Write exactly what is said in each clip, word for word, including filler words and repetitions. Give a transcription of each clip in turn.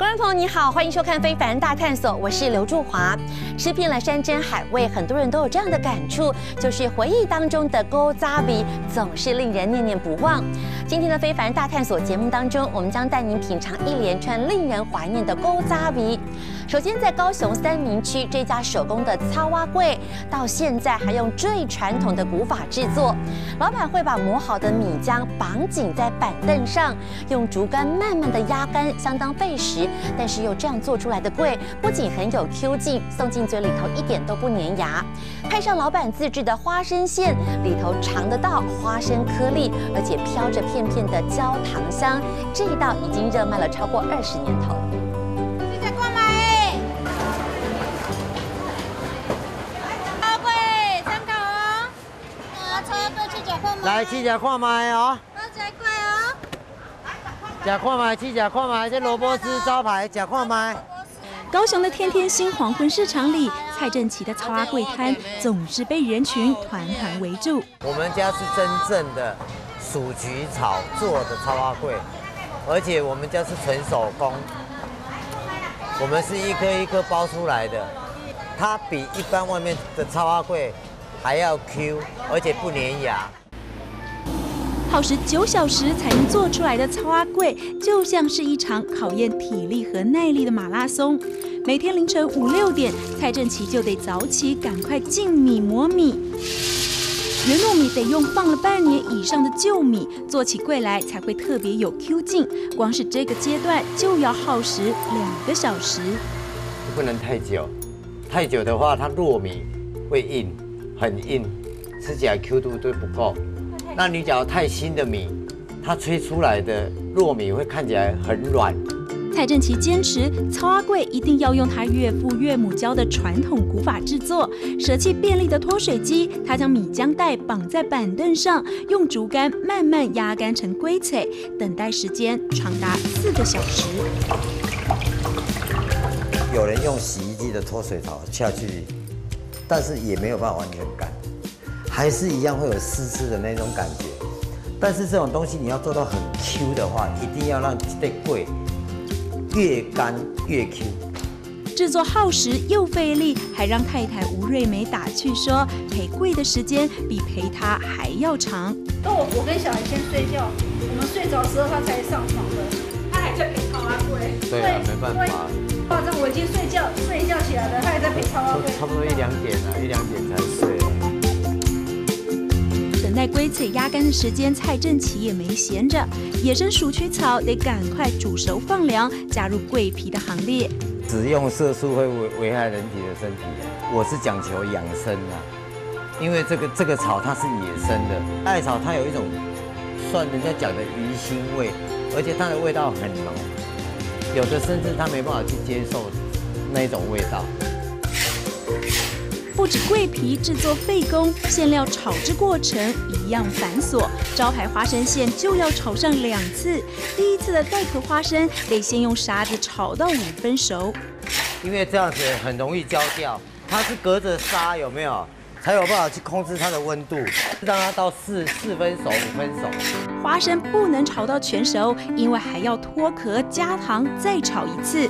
观众朋友你好，欢迎收看《非凡大探索》，我是刘祝华。吃遍了山珍海味，很多人都有这样的感触，就是回忆当中的古早味总是令人念念不忘。今天的《非凡大探索》节目当中，我们将带您品尝一连串令人怀念的古早味。首先，在高雄三民区这家手工的草仔粿，到现在还用最传统的古法制作。老板会把磨好的米浆绑紧在板凳上，用竹竿慢慢的压干，相当费时。但是又这样做出来的粿，不仅很有 Q 劲，送进嘴里头一点都不粘牙。配上老板自制的花生馅，里头尝得到花生颗粒，而且飘着片片的焦糖香。这一道已经热卖了超过二十年头。 记得购买，草粿参考哦。啊，草粿去吃看卖。 来，去吃看卖哦。 好食粿哦。 吃看卖，去吃看卖，这萝卜丝招牌，吃看卖。 高雄的天天新黄昏市场里，蔡正奇的草仔粿摊总是被人群团团围住。 我们家是真正的鼠菊草做的草仔粿，而且我们家是纯手工，我们是一颗一颗包出来的，它比一般外面的草仔粿还要 Q， 而且不粘牙。 耗时九小时才能做出来的草仔粿，就像是一场考验体力和耐力的马拉松。每天凌晨五六点，蔡正奇就得早起，赶快进米磨米。原糯米得用放了半年以上的旧米，做起粿来才会特别有 Q 劲。光是这个阶段就要耗时两个小时。 不能太久，太久的话，它糯米会硬，很硬，吃起来 Q 度都不够。那你假如太新的米，它吹出来的糯米会看起来很软。 蔡正奇坚持草仔粿一定要用他岳父岳母教的传统古法制作，舍弃便利的脱水机，他将米浆袋绑在板凳上，用竹竿慢慢压干成粿粞，等待时间长达四个小时。 有人用洗衣机的脱水槽下去，但是也没有办法完全干。还是一样会有湿湿的那种感觉，但是这种东西你要做到很 Q 的话，一定要让这个粿越干越 Q。 制作耗时又费力，还让太太吴瑞美打趣说，陪粿的时间比陪他还要长。 那我我跟小孩先睡觉，我们睡着的时候他才上床的，他还在陪草仔粿。 对啊，没办法。 化妆我已经睡觉睡一觉起来了，他还在陪草仔粿。 差不多一两点了，一两点才睡了。 等待粿粞压干的时间，蔡正奇也没闲着，野生鼠曲草得赶快煮熟放凉，加入桂皮的行列。 食用色素会危危害人体的身体，我是讲求养生啊，因为这个这个草它是野生的，艾草它有一种算人家讲的鱼腥味，而且它的味道很浓，有的甚至他没办法去接受那种味道。 不止桂皮制作费工，馅料炒制过程一样繁琐。招牌花生馅就要炒上两次，第一次的带壳花生得先用砂子炒到五分熟， 因为这样子很容易焦掉，它是隔着砂有没有，才有办法去控制它的温度，让它到四四分熟五分熟。 花生不能炒到全熟，因为还要脱壳加糖再炒一次。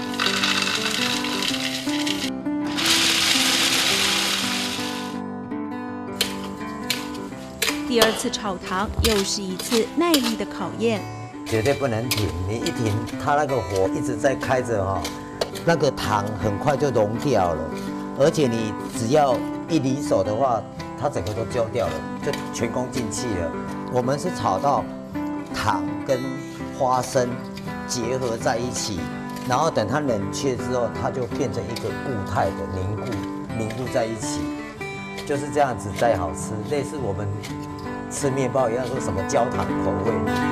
第二次炒糖又是一次耐力的考验， 绝对不能停，你一停，它那个火一直在开着哈，那个糖很快就溶掉了，而且你只要一离手的话，它整个都焦掉了，就前功尽弃了。我们是炒到糖跟花生结合在一起，然后等它冷却之后，它就变成一个固态的凝固，凝固在一起，就是这样子才好吃，类似我们吃面包一样，说什么焦糖口味。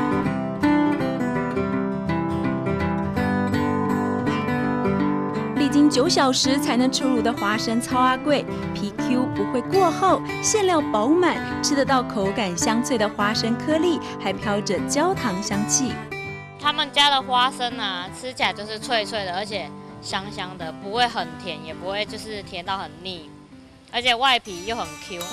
历经九小时才能出炉的花生草仔粿，皮 Q 不会过厚，馅料饱满，吃得到口感香脆的花生颗粒，还飘着焦糖香气。 他们家的花生啊，吃起来就是脆脆的，而且香香的，不会很甜，也不会就是甜到很腻，而且外皮又很 Q。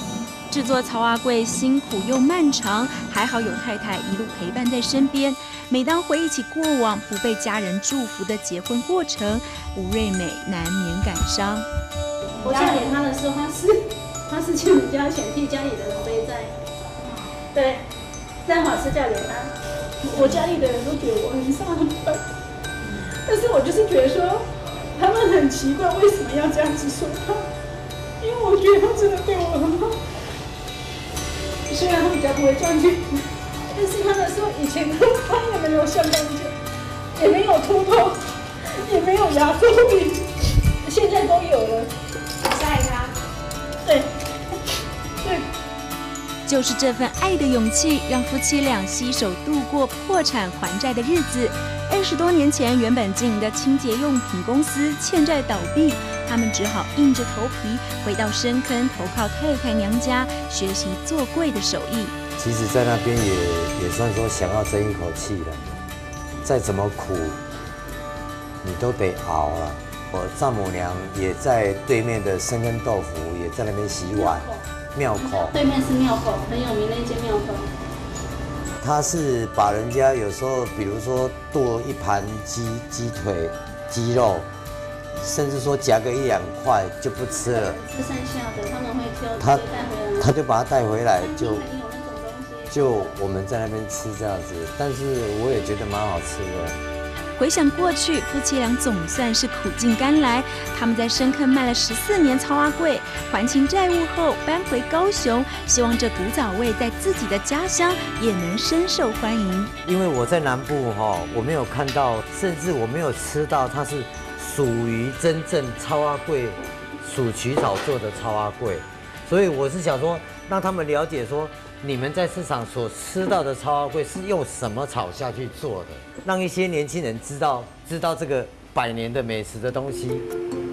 制作草蛙粿辛苦又漫长，还好有太太一路陪伴在身边。每当回忆起过往不被家人祝福的结婚过程，吴瑞美难免感伤。 我嫁给他的时候，他是他是欠人家钱，替家里的人背债。对，但我是嫁给他，我家里的人都觉得我很傻很笨，但是我就是觉得说，他们很奇怪为什么要这样子说他，因为我觉得他真的对我很好。虽然他比较不会赚钱，但是他那时候以前他也没有香港脚，也没有秃头，也没有牙周病，现在都有了。嫁给他，对，对。 就是这份爱的勇气，让夫妻俩携手度过破产还债的日子。二十多年前，原本经营的清洁用品公司欠债倒闭，他们只好硬着头皮回到深坑，投靠太太娘家，学习做粿的手艺。 其实，在那边也也算说想要争一口气了。再怎么苦，你都得熬了。我丈母娘也在对面的深坑豆腐，也在那边洗碗。庙口对面是庙口，很有名的一间庙口。 他是把人家有时候，比如说剁一盘鸡鸡腿、鸡肉，甚至说夹个一两块就不吃了。 吃剩下的他们会挑他带回来， 他就把它带回来，就还有那种东西， 就我们在那边吃这样子。但是我也觉得蛮好吃的。 回想过去，夫妻俩总算是苦尽甘来。他们在深坑卖了十四年草蛙粿，还清债务后搬回高雄，希望这古早味在自己的家乡也能深受欢迎。 因为我在南部哈，我没有看到，甚至我没有吃到它是属于真正草蛙粿属曲草做的草蛙粿，所以我是想说，让他们了解说，你们在市场所吃到的草蛙粿是用什么草下去做的，让一些年轻人知道知道这个百年的美食的东西。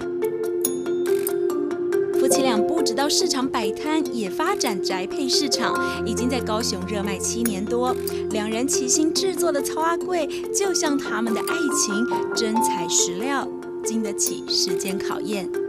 夫妻俩不止到市场摆摊，也发展宅配市场，已经在高雄热卖七年多。两人齐心制作的草蛙粿，就像他们的爱情，真材实料，经得起时间考验。